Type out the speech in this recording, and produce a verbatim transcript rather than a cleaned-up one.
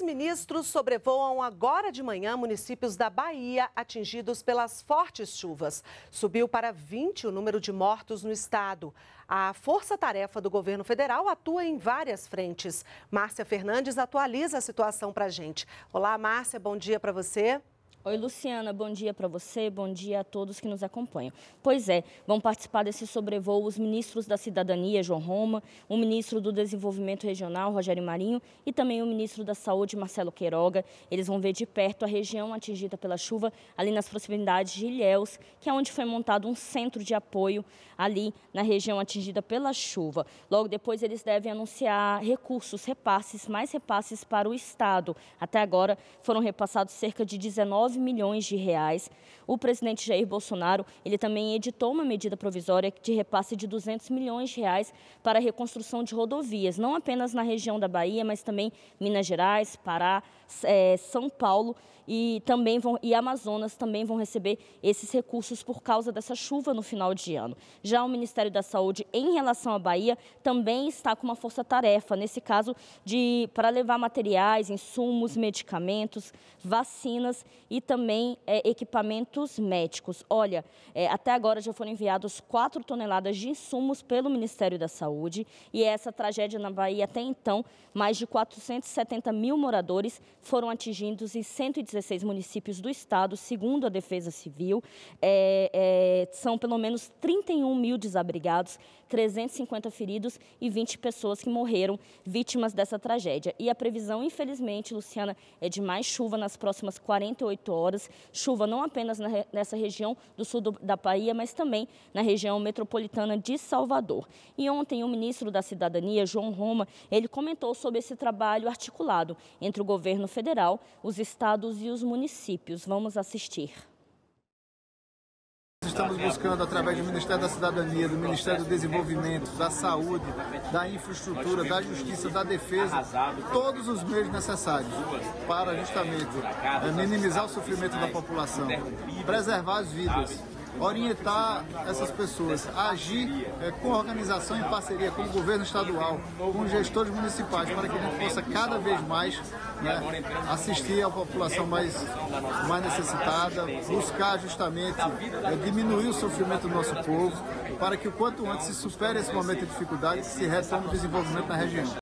Dois ministros sobrevoam agora de manhã municípios da Bahia atingidos pelas fortes chuvas. Subiu para vinte o número de mortos no estado. A força-tarefa do governo federal atua em várias frentes. Márcia Fernandes atualiza a situação para a gente. Olá, Márcia, bom dia para você. Oi, Luciana, bom dia para você, bom dia a todos que nos acompanham. Pois é, vão participar desse sobrevoo os ministros da Cidadania, João Roma, o ministro do Desenvolvimento Regional, Rogério Marinho, e também o ministro da Saúde, Marcelo Queiroga. Eles vão ver de perto a região atingida pela chuva, ali nas proximidades de Ilhéus, que é onde foi montado um centro de apoio ali na região atingida pela chuva. Logo depois, eles devem anunciar recursos, repasses, mais repasses para o estado. Até agora, foram repassados cerca de dezenove milhões de reais. O presidente Jair Bolsonaro, ele também editou uma medida provisória de repasse de duzentos milhões de reais para a reconstrução de rodovias, não apenas na região da Bahia, mas também Minas Gerais, Pará, é, São Paulo e também vão e Amazonas também vão receber esses recursos por causa dessa chuva no final de ano. Já o Ministério da Saúde, em relação à Bahia, também está com uma força-tarefa, nesse caso, de para levar materiais, insumos, medicamentos, vacinas e também é, equipamentos médicos. Olha, é, até agora já foram enviados quatro toneladas de insumos pelo Ministério da Saúde e essa tragédia na Bahia, até então, mais de quatrocentos e setenta mil moradores foram atingidos em cento e dezesseis municípios do estado, segundo a Defesa Civil. É, é, são pelo menos trinta e um mil desabrigados, trezentos e cinquenta feridos e vinte pessoas que morreram vítimas dessa tragédia. E a previsão, infelizmente, Luciana, é de mais chuva nas próximas quarenta e oito horas. Chuva não apenas na, nessa região do sul do, da Bahia, mas também na região metropolitana de Salvador. E ontem o ministro da Cidadania, João Roma, ele comentou sobre esse trabalho articulado entre o governo federal, os estados e os municípios. Vamos assistir. Estamos buscando, através do Ministério da Cidadania, do Ministério do Desenvolvimento, da Saúde, da Infraestrutura, da Justiça, da Defesa, todos os meios necessários para justamente minimizar o sofrimento da população, preservar as vidas, orientar essas pessoas a agir é, com a organização em parceria com o governo estadual, com os gestores municipais, para que a gente possa cada vez mais né, assistir à população mais, mais necessitada, buscar justamente é, diminuir o sofrimento do nosso povo, para que o quanto antes se supere esse momento de dificuldade e se retome o desenvolvimento na região.